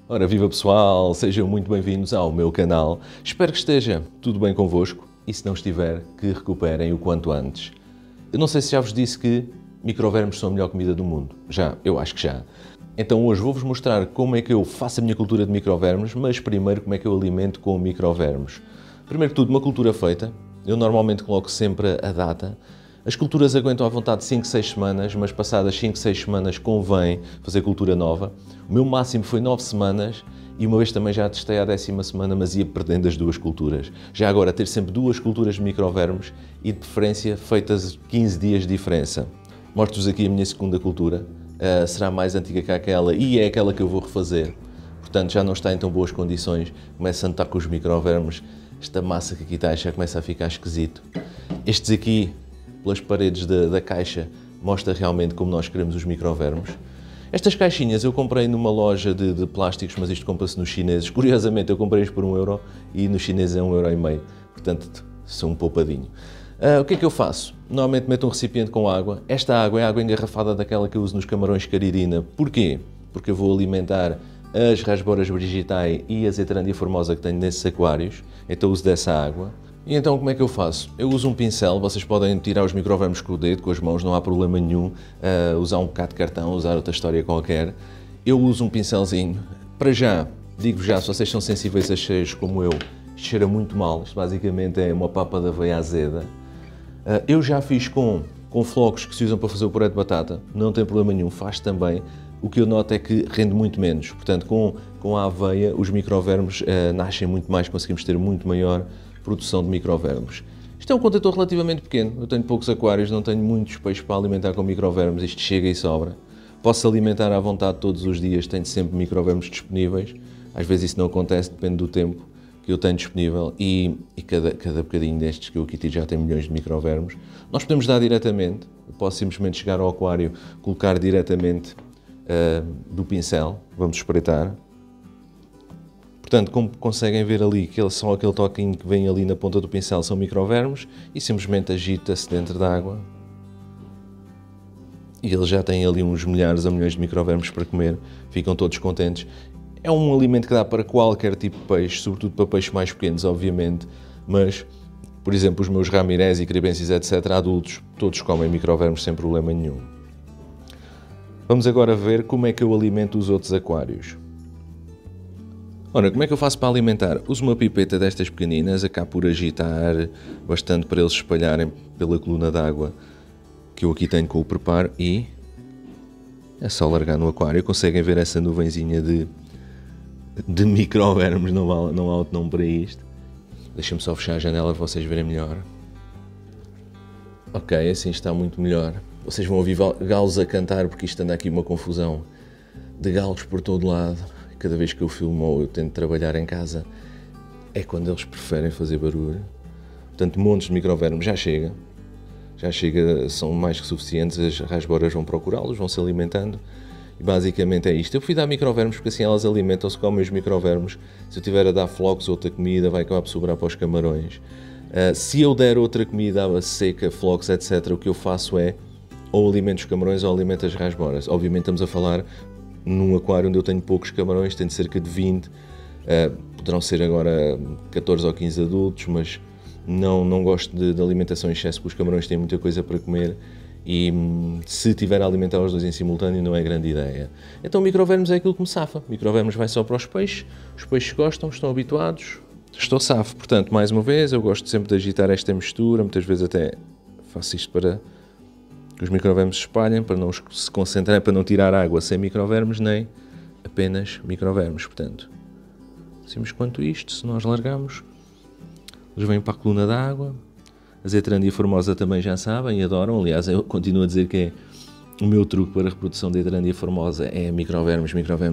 Ora, viva pessoal, sejam muito bem-vindos ao meu canal. Espero que esteja tudo bem convosco e se não estiver, que recuperem o quanto antes. Eu não sei se já vos disse que microvermes são a melhor comida do mundo. Já, eu acho que já. Então hoje vou-vos mostrar como é que eu faço a minha cultura de microvermes, mas primeiro como é que eu alimento com microvermes. Primeiro de tudo, uma cultura feita. Eu normalmente coloco sempre a data. As culturas aguentam à vontade 5, 6 semanas, mas passadas 5, 6 semanas convém fazer cultura nova. O meu máximo foi 9 semanas e uma vez também já testei a 10ª semana, mas ia perdendo as duas culturas. Já agora, ter sempre duas culturas de microvermes e de preferência feitas 15 dias de diferença. Mostro-vos aqui a minha segunda cultura. Será mais antiga que aquela e é aquela que eu vou refazer. Portanto, já não está em tão boas condições. Começa a notar com os microvermes. Esta massa que aqui está já começa a ficar esquisito. Estes aqui, pelas paredes da caixa, mostra realmente como nós queremos os microvermes. Estas caixinhas eu comprei numa loja de plásticos, mas isto compra-se nos chineses. Curiosamente, eu comprei-os por 1€ e nos chineses é 1,5€. Portanto, sou um poupadinho. O que é que eu faço? Normalmente meto um recipiente com água. Esta água é água engarrafada daquela que eu uso nos camarões caririna. Porquê? Porque eu vou alimentar as rasboras brigitae e a Zetrandia formosa que tenho nesses aquários. Então uso dessa água. E então como é que eu faço? Eu uso um pincel, vocês podem tirar os microvermes com o dedo, com as mãos, não há problema nenhum. Usar um bocado de cartão, usar outra história qualquer. Eu uso um pincelzinho. Para já, digo-vos já, se vocês são sensíveis a cheiros como eu, isto cheira muito mal. Isto basicamente é uma papa de aveia azeda. Eu já fiz com flocos que se usam para fazer o puré de batata, não tem problema nenhum, faz também. O que eu noto é que rende muito menos. Portanto, com a aveia, os microvermes nascem muito mais, conseguimos ter muito maior produção de microvermes. Isto é um contentor relativamente pequeno, eu tenho poucos aquários, não tenho muitos peixes para alimentar com microvermes, isto chega e sobra. Posso alimentar à vontade todos os dias, tenho sempre microvermes disponíveis, às vezes isso não acontece, depende do tempo que eu tenho disponível e cada bocadinho destes que eu aqui tiro já tem milhões de microvermes. Nós podemos dar diretamente, eu posso simplesmente chegar ao aquário, colocar diretamente do pincel, vamos espreitar. Portanto, como conseguem ver ali, só aquele toquinho que vem ali na ponta do pincel são microvermes e simplesmente agita-se dentro da água. E eles já têm ali uns milhares a milhões de microvermes para comer, ficam todos contentes. É um alimento que dá para qualquer tipo de peixe, sobretudo para peixes mais pequenos, obviamente, mas, por exemplo, os meus ramirés e caribensis, etc., adultos, todos comem microvermes sem problema nenhum. Vamos agora ver como é que eu alimento os outros aquários. Ora, como é que eu faço para alimentar? Uso uma pipeta destas pequeninas, acabo por agitar bastante para eles se espalharem pela coluna d'água que eu aqui tenho com o preparo e é só largar no aquário. Conseguem ver essa nuvenzinha de microvermes, não há outro nome para isto. Deixa-me só fechar a janela para vocês verem melhor. Ok, assim está muito melhor. Vocês vão ouvir galos a cantar porque isto anda aqui uma confusão de galos por todo lado. Cada vez que eu filmo ou eu tento trabalhar em casa, é quando eles preferem fazer barulho. Portanto, montes de microvermes, já chega, são mais que suficientes, as rasboras vão procurá-los, vão se alimentando, e basicamente é isto. Eu fui dar microvermes porque assim elas alimentam-se, comem os microvermes. Se eu tiver a dar flocos ou outra comida, vai acabar por sobrar para os camarões. Se eu der outra comida seca, flocos, etc., o que eu faço é, ou alimento os camarões ou alimento as rasboras. Obviamente estamos a falar num aquário onde eu tenho poucos camarões, tenho cerca de 20, poderão ser agora 14 ou 15 adultos, mas não gosto de alimentação em excesso, porque os camarões têm muita coisa para comer e se tiver a alimentar os dois em simultâneo não é grande ideia. Então microvermes é aquilo que me safa, microvermes vai só para os peixes gostam, estão habituados, estou safo. Portanto, mais uma vez, eu gosto sempre de agitar esta mistura, muitas vezes até faço isto para que os microvermes se espalhem, para não se concentrarem, para não tirar água sem microvermes, nem apenas microvermes. Portanto, simples quanto isto, se nós largamos, eles vêm para a coluna da água. A Zetrandia formosa também já sabem e adoram. Aliás, eu continuo a dizer que é o meu truque para a reprodução da Zetrandia formosa é microvermes.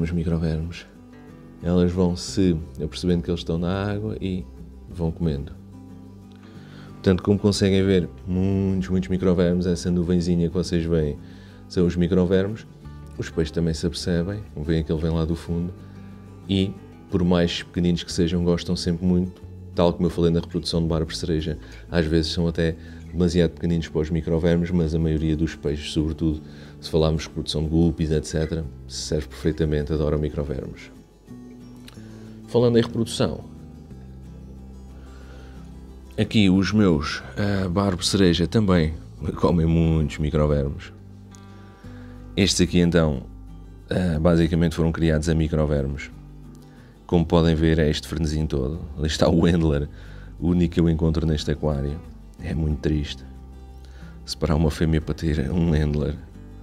Elas vão se apercebendo que eles estão na água e vão comendo. Portanto, como conseguem ver, muitos microvermes, essa nuvenzinha que vocês veem são os microvermes. Os peixes também se apercebem, veem que ele vem lá do fundo e, por mais pequeninos que sejam, gostam sempre muito, tal como eu falei na reprodução de barba cereja. Às vezes são até demasiado pequeninos para os microvermes, mas a maioria dos peixes, sobretudo se falarmos de produção de guppies, etc., serve perfeitamente, adoram microvermes. Falando em reprodução, aqui os meus barbo cereja também comem muitos microvermes. Estes aqui então basicamente foram criados a microvermes. Como podem ver é este frenesinho todo. Ali está o Wendler, o único que eu encontro neste aquário. É muito triste separar uma fêmea para ter um Wendler.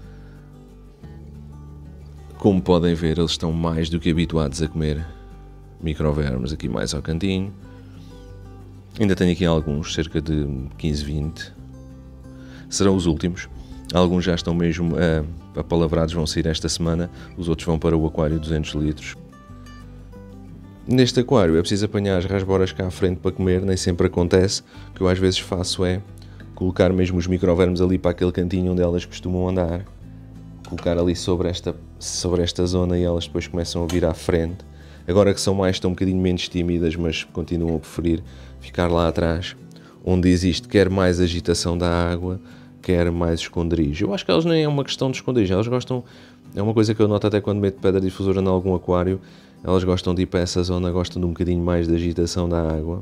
Como podem ver, eles estão mais do que habituados a comer microvermes aqui mais ao cantinho. Ainda tenho aqui alguns, cerca de 15, 20. Serão os últimos. Alguns já estão mesmo apalavrados, vão sair esta semana. Os outros vão para o aquário 200 litros. Neste aquário é preciso apanhar as rasboras cá à frente para comer, nem sempre acontece. O que eu às vezes faço é colocar mesmo os microvermes ali para aquele cantinho onde elas costumam andar. Colocar ali sobre esta zona e elas depois começam a vir à frente. Agora que são mais, estão um bocadinho menos tímidas, mas continuam a preferir ficar lá atrás, onde existe quer mais agitação da água, quer mais esconderijo. Eu acho que elas nem é uma questão de esconderijo, elas gostam, é uma coisa que eu noto até quando meto pedra difusora em algum aquário, elas gostam de ir para essa zona, gostam de um bocadinho mais de agitação da água.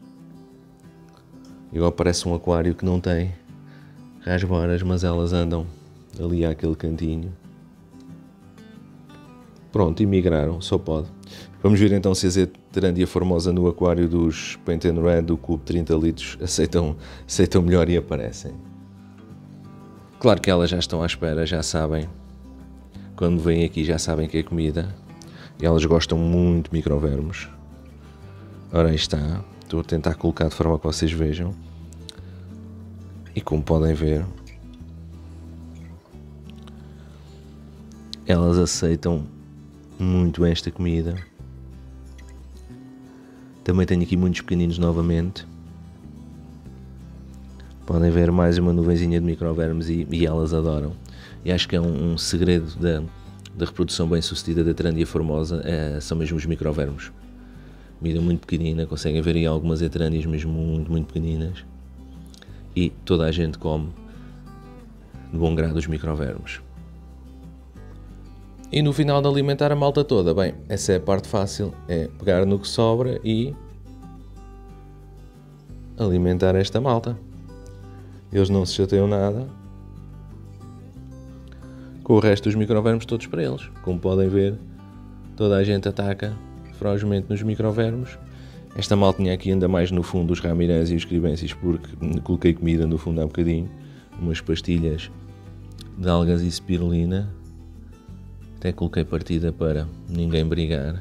Igual parece um aquário que não tem rasboras, mas elas andam ali àquele cantinho. Pronto, emigraram, só pode. Vamos ver então se a Zeterandia formosa no aquário dos Paint and Red do cubo 30 litros aceitam melhor e aparecem. Claro que elas já estão à espera, já sabem. Quando vêm aqui já sabem que é comida. E elas gostam muito de microvermes. Ora aí está. Estou a tentar colocar de forma que vocês vejam. E como podem ver, elas aceitam muito bem esta comida. Também tenho aqui muitos pequeninos novamente. Podem ver mais uma nuvenzinha de microvermes e elas adoram. E acho que é um segredo da reprodução bem sucedida da Zeterandia formosa, são mesmo os microvermes. Comida muito pequenina, conseguem ver aí algumas Zeterandias mesmo muito, muito pequeninas. E toda a gente come de bom grado os microvermes. E no final de alimentar a malta toda, bem, essa é a parte fácil, é pegar no que sobra e alimentar esta malta. Eles não se chateiam nada com o resto dos microvermes todos para eles. Como podem ver, toda a gente ataca ferozmente nos microvermes. Esta maltinha aqui anda mais no fundo, os Ramirez e os Cribensis, porque coloquei comida no fundo há um bocadinho, umas pastilhas de algas e spirulina. Até coloquei partida para ninguém brigar.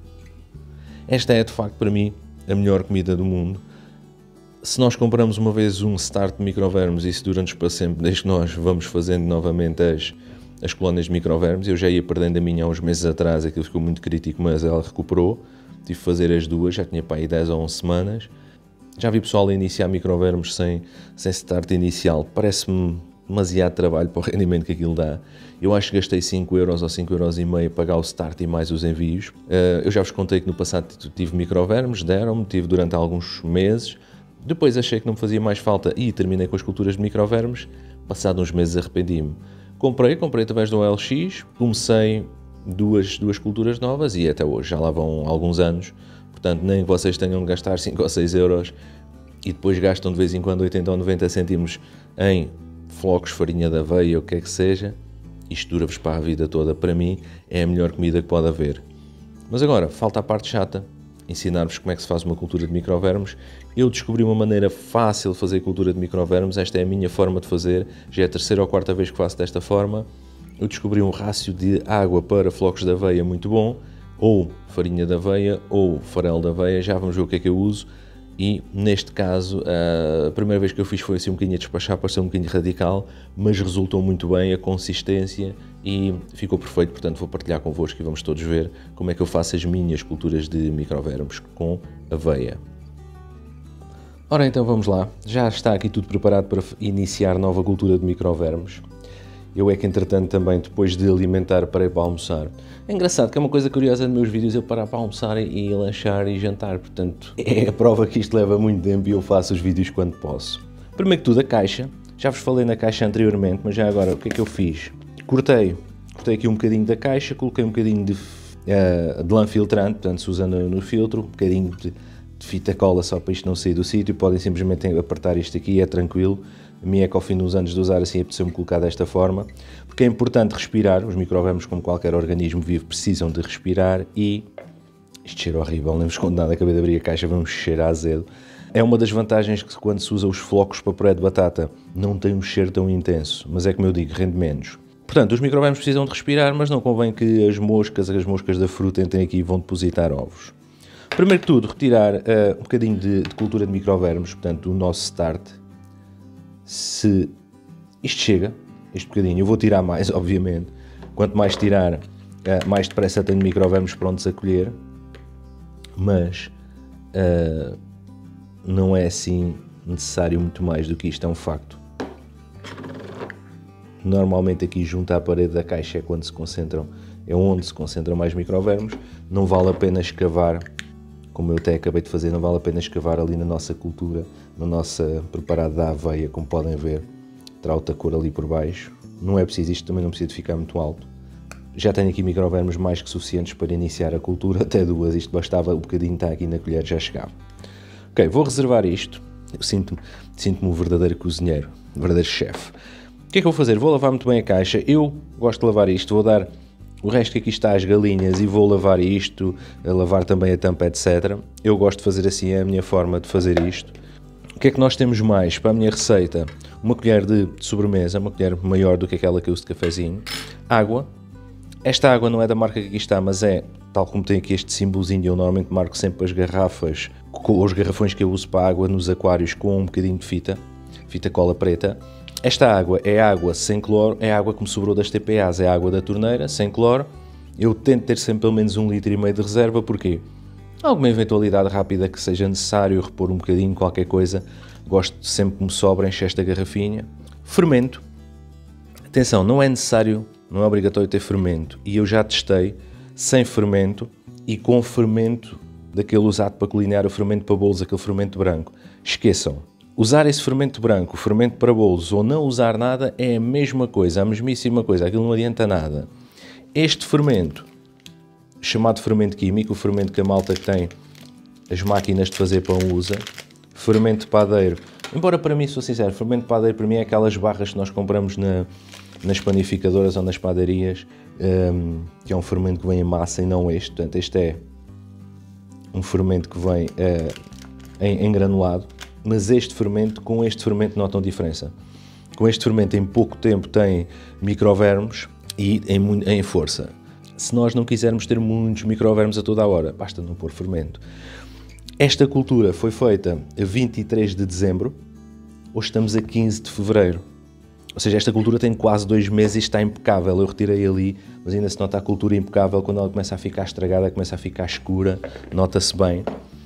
Esta é de facto para mim a melhor comida do mundo. Se nós compramos uma vez um start de microvermes, isso dura-nos para sempre, desde que nós vamos fazendo novamente as colónias de microvermes. Eu já ia perdendo a minha há uns meses atrás, aquilo ficou muito crítico, mas ela recuperou. Tive de fazer as duas, já tinha para aí 10 ou 11 semanas. Já vi pessoal a iniciar microvermes sem start inicial. Parece-me demasiado trabalho para o rendimento que aquilo dá. Eu acho que gastei 5 euros ou 5,5 euros a pagar o start e mais os envios. Eu já vos contei que no passado tive microvermes, deram-me, tive durante alguns meses. Depois achei que não me fazia mais falta e terminei com as culturas de microvermes. Passado uns meses arrependi-me. Comprei através do OLX, comecei duas culturas novas e até hoje, já lá vão alguns anos. Portanto, nem vocês tenham de gastar 5 ou 6 euros e depois gastam de vez em quando 80 ou 90 cêntimos em flocos, farinha de aveia, o que é que seja. Isto dura-vos para a vida toda. Para mim, é a melhor comida que pode haver. Mas agora, falta a parte chata. Ensinar-vos como é que se faz uma cultura de microvermes. Eu descobri uma maneira fácil de fazer cultura de microvermes. Esta é a minha forma de fazer. Já é a terceira ou quarta vez que faço desta forma. Eu descobri um rácio de água para flocos de aveia muito bom. Ou farinha de aveia, ou farelo de aveia. Já vamos ver o que é que eu uso. E neste caso, a primeira vez que eu fiz foi assim um bocadinho a despachar, para ser um bocadinho radical, mas resultou muito bem a consistência e ficou perfeito. Portanto, vou partilhar convosco e vamos todos ver como é que eu faço as minhas culturas de microvermes com aveia. Ora, então vamos lá. Já está aqui tudo preparado para iniciar nova cultura de microvermes. Eu é que, entretanto, também, depois de alimentar, parei para almoçar. É engraçado que é uma coisa curiosa nos meus vídeos eu parar para almoçar e lanchar e jantar. Portanto, é a prova que isto leva muito tempo e eu faço os vídeos quando posso. Primeiro que tudo, a caixa. Já vos falei na caixa anteriormente, mas já agora, o que é que eu fiz? Cortei aqui um bocadinho da caixa, coloquei um bocadinho de de lã filtrante, portanto se usa no filtro, um bocadinho de fita cola só para isto não sair do sítio, podem simplesmente apertar isto aqui, é tranquilo. A mim é que ao fim dos anos de usar assim apeteceu-me colocar desta forma, porque é importante respirar, os microvermes como qualquer organismo vivo precisam de respirar e isto cheira horrível, não vos conto nada, acabei de abrir a caixa, vamos cheirar azedo. É uma das vantagens que quando se usa os flocos para puré de batata não tem um cheiro tão intenso, mas é como eu digo, rende menos. Portanto, os microvermes precisam de respirar, mas não convém que as moscas da fruta entrem aqui e vão depositar ovos. Primeiro que tudo, retirar um bocadinho de cultura de microvermes, portanto, o nosso start. Se isto chega, este bocadinho, eu vou tirar mais, obviamente. Quanto mais tirar, mais depressa tenho microvermes prontos a colher. Mas não é assim necessário muito mais do que isto, é um facto. Normalmente aqui junto à parede da caixa é quando se concentram, é onde se concentram mais microvermes. Não vale a pena escavar, como eu até acabei de fazer, não vale a pena escavar ali na nossa cultura, na nossa preparada da aveia, como podem ver, terá outra cor ali por baixo. Não é preciso, isto também não precisa de ficar muito alto. Já tenho aqui microvermes mais que suficientes para iniciar a cultura, até 2, isto bastava, um bocadinho está aqui na colher, já chegava. Ok, vou reservar isto, eu sinto-me um verdadeiro cozinheiro, um verdadeiro chefe. O que é que eu vou fazer? Vou lavar muito bem a caixa, eu gosto de lavar isto, vou dar o resto que aqui está às galinhas e vou lavar isto, a lavar também a tampa, etc. Eu gosto de fazer assim, é a minha forma de fazer isto. O que é que nós temos mais para a minha receita? Uma colher de sobremesa, uma colher maior do que aquela que eu uso de cafezinho, água. Esta água não é da marca que aqui está, mas é, tal como tem aqui este símbolozinho, eu normalmente marco sempre as garrafas, os garrafões que eu uso para a água nos aquários com um bocadinho de fita cola preta. Esta água é água sem cloro, é água que me sobrou das TPAs, é água da torneira, sem cloro. Eu tento ter sempre pelo menos 1,5 litro de reserva, porque alguma eventualidade rápida que seja necessário repor um bocadinho, qualquer coisa, gosto sempre que me sobra, encher esta garrafinha. Fermento. Atenção, não é necessário, não é obrigatório ter fermento, e eu já testei sem fermento e com fermento daquele usado para culinar, o fermento para bolos, aquele fermento branco. Esqueçam, usar esse fermento branco, o fermento para bolos, ou não usar nada é a mesma coisa, a mesmíssima coisa, aquilo não adianta nada. Este fermento, chamado fermento químico, o fermento que a malta que tem as máquinas de fazer pão usa, fermento padeiro, embora para mim, sou sincero, fermento padeiro para mim é aquelas barras que nós compramos nas panificadoras ou nas padarias, que é um fermento que vem em massa e não este. Portanto, este é um fermento que vem em granulado, mas com este fermento notam diferença. Com este fermento em pouco tempo tem microvermes e em força. Se nós não quisermos ter muitos microvermes a toda a hora, basta não pôr fermento. Esta cultura foi feita a 23 de dezembro, hoje estamos a 15 de fevereiro. Ou seja, esta cultura tem quase 2 meses e está impecável. Eu retirei ali, mas ainda se nota a cultura impecável. Quando ela começa a ficar estragada, começa a ficar escura, nota-se bem.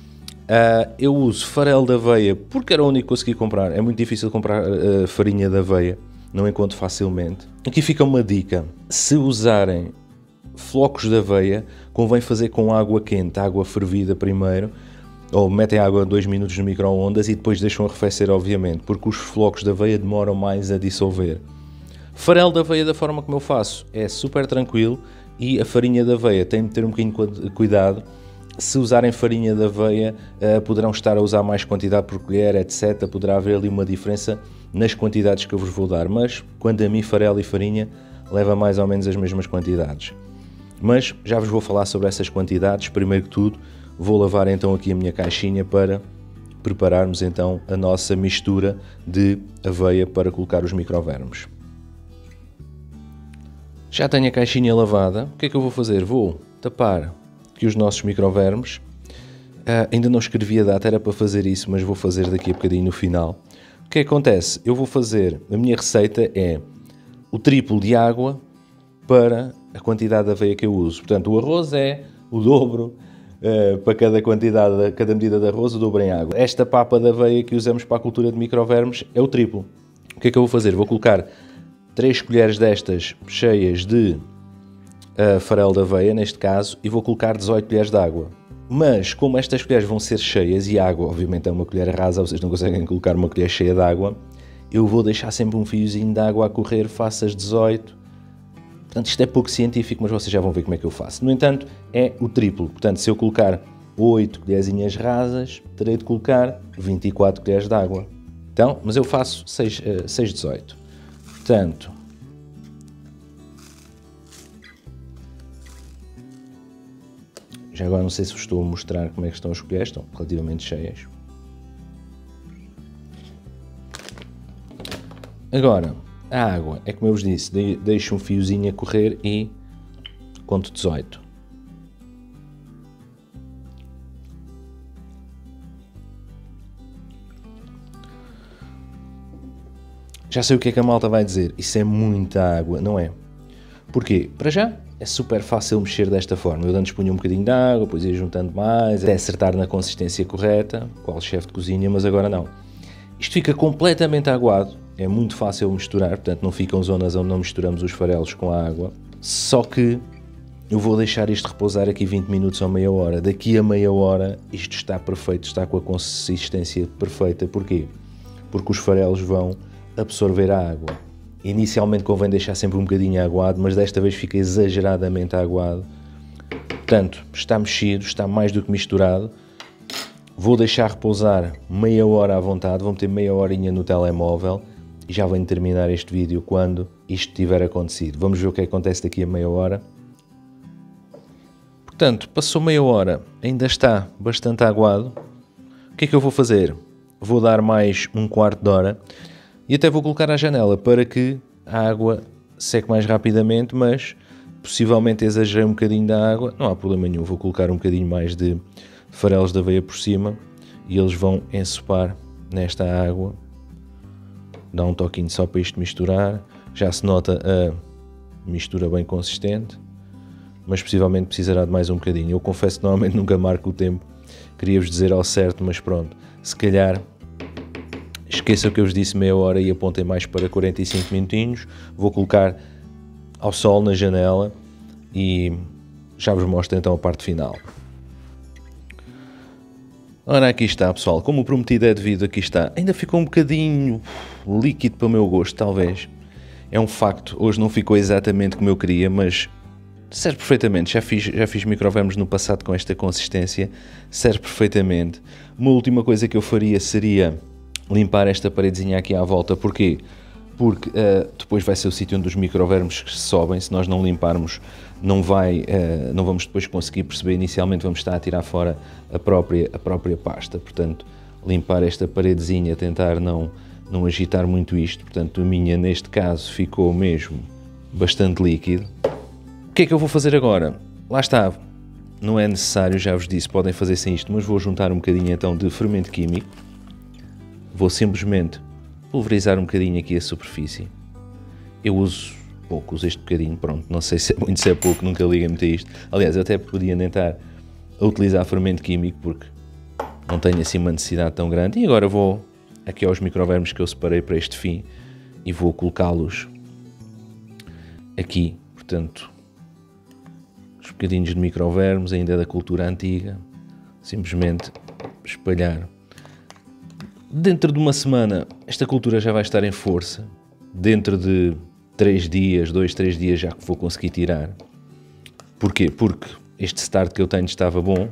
Eu uso farelo de aveia porque era o único que consegui comprar. É muito difícil comprar farinha de aveia, não encontro facilmente. Aqui fica uma dica: se usarem flocos de aveia, convém fazer com água quente, água fervida primeiro, ou metem água 2 minutos no micro-ondas e depois deixam arrefecer, obviamente, porque os flocos de aveia demoram mais a dissolver. Farelo de aveia, da forma como eu faço, é super tranquilo, e a farinha de aveia tem de ter um bocadinho de cuidado. Se usarem farinha de aveia, poderão estar a usar mais quantidade por colher, etc. Poderá haver ali uma diferença nas quantidades que eu vos vou dar, mas quanto a mim, farelo e farinha leva mais ou menos as mesmas quantidades. Mas já vos vou falar sobre essas quantidades. Primeiro que tudo, vou lavar então aqui a minha caixinha para prepararmos então a nossa mistura de aveia para colocar os microvermes. Já tenho a caixinha lavada, o que é que eu vou fazer? Vou tapar aqui os nossos microvermes. Ainda não escrevi a data, era para fazer isso, mas vou fazer daqui a bocadinho no final. O que acontece? Eu vou fazer, a minha receita é o triplo de água para a quantidade de aveia que eu uso. Portanto, o arroz é o dobro, para cada medida de arroz, o dobro em água. Esta papa de aveia que usamos para a cultura de microvermes é o triplo. O que é que eu vou fazer? Vou colocar 3 colheres destas cheias de farelo de aveia, neste caso, e vou colocar 18 colheres de água. Mas, como estas colheres vão ser cheias, e a água, obviamente, é uma colher rasa, vocês não conseguem colocar uma colher cheia de água, eu vou deixar sempre um fiozinho de água a correr, faço as 18, Portanto, isto é pouco científico, mas vocês já vão ver como é que eu faço. No entanto, é o triplo. Portanto, se eu colocar 8 colherzinhas rasas, terei de colocar 24 colheres de água. Então, mas eu faço 6,18. Portanto, já agora não sei se vos estou a mostrar como é que estão as colheres, estão relativamente cheias. Agora, a água, é como eu vos disse, deixo um fiozinho a correr e conto 18. Já sei o que é que a malta vai dizer, isso é muita água, não é? Porquê? Para já, é super fácil mexer desta forma. Eu antes punha um bocadinho de água, depois ia juntando mais, até acertar na consistência correta, qual chefe de cozinha, mas agora não. Isto fica completamente aguado, é muito fácil misturar, portanto não ficam zonas onde não misturamos os farelos com a água. Só que eu vou deixar isto repousar aqui 20 minutos ou meia hora. Daqui a meia hora isto está perfeito, está com a consistência perfeita. Porquê? Porque os farelos vão absorver a água. Inicialmente convém deixar sempre um bocadinho aguado, mas desta vez fica exageradamente aguado. Portanto, está mexido, está mais do que misturado. Vou deixar repousar meia hora à vontade, vou meter meia horinha no telemóvel e já venho terminar este vídeo quando isto tiver acontecido. Vamos ver o que acontece daqui a meia hora. Portanto, passou meia hora, ainda está bastante aguado. O que é que eu vou fazer? Vou dar mais um quarto de hora e até vou colocar à janela para que a água seque mais rapidamente, mas possivelmente exagerei um bocadinho da água, não há problema nenhum, vou colocar um bocadinho mais de farelos de aveia por cima e eles vão ensopar nesta água. Dá um toquinho só para isto misturar, já se nota a mistura bem consistente, mas possivelmente precisará de mais um bocadinho. Eu confesso que normalmente nunca marco o tempo, queria-vos dizer ao certo, mas pronto, se calhar esqueçam o que eu vos disse meia hora e apontem mais para 45 minutinhos. Vou colocar ao sol na janela e já vos mostro então a parte final. Ora, aqui está, pessoal, como o prometido é devido, aqui está. Ainda ficou um bocadinho líquido para o meu gosto, talvez. É um facto, hoje não ficou exatamente como eu queria, mas serve perfeitamente. Já fiz microvermes no passado com esta consistência, serve perfeitamente. Uma última coisa que eu faria seria limpar esta paredezinha aqui à volta. Porquê? Porque depois vai ser o sítio onde os microvermes que sobem. Se nós não limparmos, não vamos depois conseguir perceber. Inicialmente vamos estar a tirar fora a própria pasta. Portanto, limpar esta paredezinha, tentar não agitar muito isto. Portanto, a minha, neste caso, ficou mesmo bastante líquido. O que é que eu vou fazer agora? Lá está. Não é necessário, já vos disse, podem fazer sem isto, mas vou juntar um bocadinho então de fermento químico. Vou simplesmente pulverizar um bocadinho aqui a superfície. Eu uso pouco, uso este bocadinho, pronto, não sei se é muito, se é pouco, nunca liguei muito a isto. Aliás, eu até podia tentar utilizar fermento químico, porque não tenho assim uma necessidade tão grande. E agora vou aqui aos microvermes que eu separei para este fim e vou colocá-los aqui, portanto, os bocadinhos de microvermes, ainda da cultura antiga, simplesmente espalhar. Dentro de uma semana, esta cultura já vai estar em força. Dentro de 3 dias, 2, 3 dias já vou conseguir tirar. Porquê? Porque este start que eu tenho estava bom.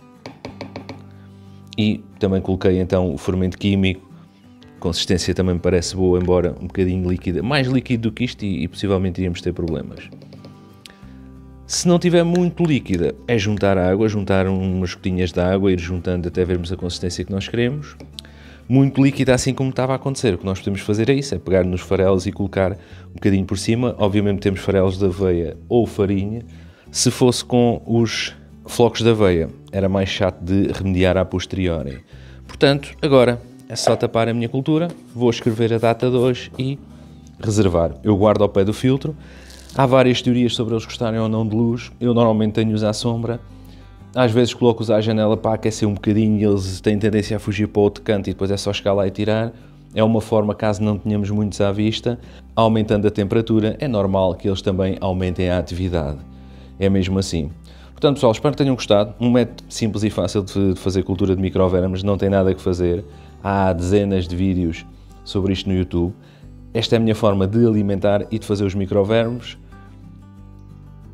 E também coloquei então o fermento químico. A consistência também me parece boa, embora um bocadinho líquida. Mais líquido do que isto e possivelmente iríamos ter problemas. Se não tiver muito líquida, é juntar água, juntar umas gotinhas de água, ir juntando até vermos a consistência que nós queremos. Muito líquida, assim como estava a acontecer. O que nós podemos fazer é isso, é pegar nos farelos e colocar um bocadinho por cima. Obviamente temos farelos de aveia ou farinha. Se fosse com os flocos de aveia, era mais chato de remediar a posteriori. Portanto, agora é só tapar a minha cultura, vou escrever a data de hoje e reservar. Eu guardo ao pé do filtro. Há várias teorias sobre eles gostarem ou não de luz. Eu normalmente tenho-os à sombra. Às vezes coloco-os à janela para aquecer um bocadinho e eles têm tendência a fugir para outro canto e depois é só chegar lá e tirar. É uma forma, caso não tenhamos muitos à vista, aumentando a temperatura, é normal que eles também aumentem a atividade. É mesmo assim. Portanto, pessoal, espero que tenham gostado. Um método simples e fácil de fazer cultura de microvermes, não tem nada que fazer. Há dezenas de vídeos sobre isto no YouTube. Esta é a minha forma de alimentar e de fazer os microvermes.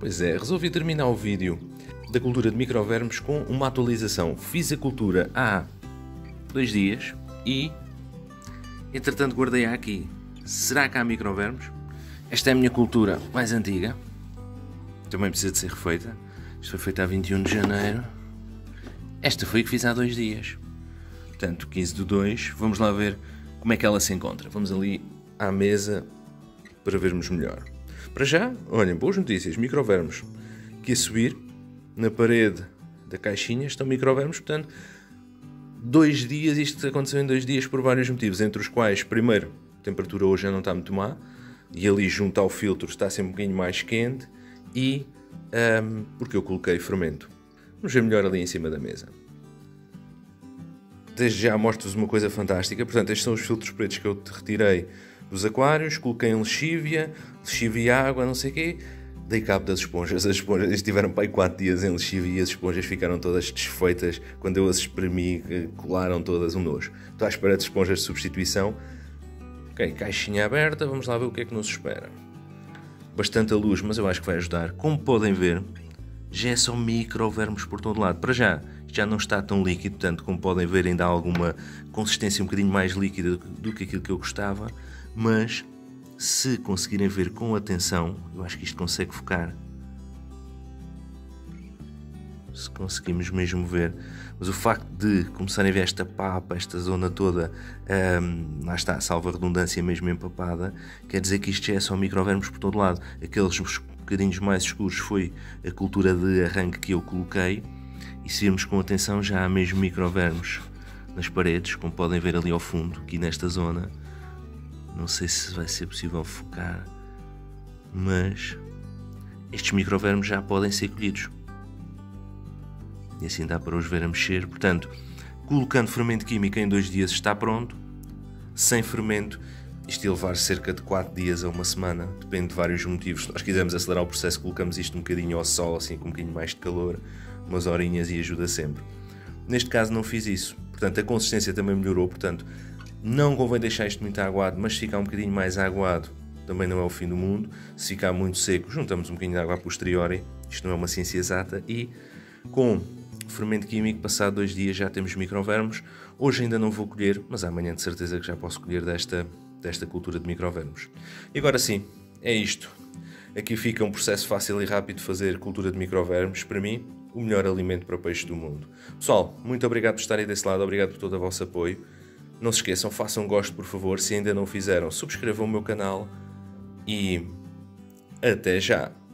Pois é, resolvi terminar o vídeo da cultura de microvermes com uma atualização. Fiz a cultura há 2 dias e, entretanto, guardei aqui. Será que há microvermes? Esta é a minha cultura mais antiga. Também precisa de ser refeita. Isto foi feito a 21 de janeiro. Esta foi a que fiz há 2 dias. Portanto, 15/2. Vamos lá ver como é que ela se encontra. Vamos ali à mesa para vermos melhor. Para já, olhem, boas notícias. Microvermes que a subir na parede da caixinha estão microvermes. Portanto, 2 dias. Isto aconteceu em 2 dias por vários motivos. Entre os quais, primeiro, a temperatura hoje já não está muito má. E ali junto ao filtro está sempre um bocadinho mais quente. E porque eu coloquei fermento. Vamos ver melhor ali em cima da mesa. Desde já mostro-vos uma coisa fantástica. Portanto, estes são os filtros pretos que eu retirei dos aquários. Coloquei em lexívia e água, não sei o quê. Dei cabo das esponjas. As esponjas estiveram para aí 4 dias em lexívia e as esponjas ficaram todas desfeitas. Quando eu as espremi, colaram todas um nojo. Estou à espera de esponjas de substituição. Ok, caixinha aberta. Vamos lá ver o que é que nos espera. Bastante a luz, mas eu acho que vai ajudar. Como podem ver, já é só microvermes por todo lado. Para já, já não está tão líquido, portanto, como podem ver, ainda há alguma consistência um bocadinho mais líquida do que aquilo que eu gostava, mas se conseguirem ver com atenção, eu acho que isto consegue focar. Se conseguimos mesmo ver, mas o facto de começarem a ver esta papa, esta zona toda, lá está, salvo a redundância mesmo empapada, quer dizer que isto já é só microvermes por todo lado. Aqueles bocadinhos mais escuros foi a cultura de arranque que eu coloquei, e se virmos com atenção já há mesmo microvermes nas paredes, como podem ver ali ao fundo, aqui nesta zona. Não sei se vai ser possível focar, mas estes microvermes já podem ser colhidos. E assim dá para os ver a mexer. Portanto, colocando fermento químico em 2 dias está pronto. Sem fermento, isto ia levar cerca de 4 dias a 1 semana, depende de vários motivos. Se nós quisermos acelerar o processo, colocamos isto um bocadinho ao sol, assim com um bocadinho mais de calor, umas horinhas, e ajuda sempre. Neste caso não fiz isso, portanto a consistência também melhorou. Portanto, não convém deixar isto muito aguado, mas se ficar um bocadinho mais aguado também não é o fim do mundo. Se ficar muito seco, juntamos um bocadinho de água a posteriori. Isto não é uma ciência exata. E com fermento químico, passado 2 dias já temos microvermes. Hoje ainda não vou colher, mas amanhã de certeza que já posso colher desta cultura de microvermes. E agora sim, é isto. Aqui fica um processo fácil e rápido de fazer cultura de microvermes. Para mim, o melhor alimento para peixes do mundo. Pessoal, muito obrigado por estarem desse lado, obrigado por todo o vosso apoio. Não se esqueçam, façam gosto por favor. Se ainda não fizeram, subscrevam o meu canal e até já!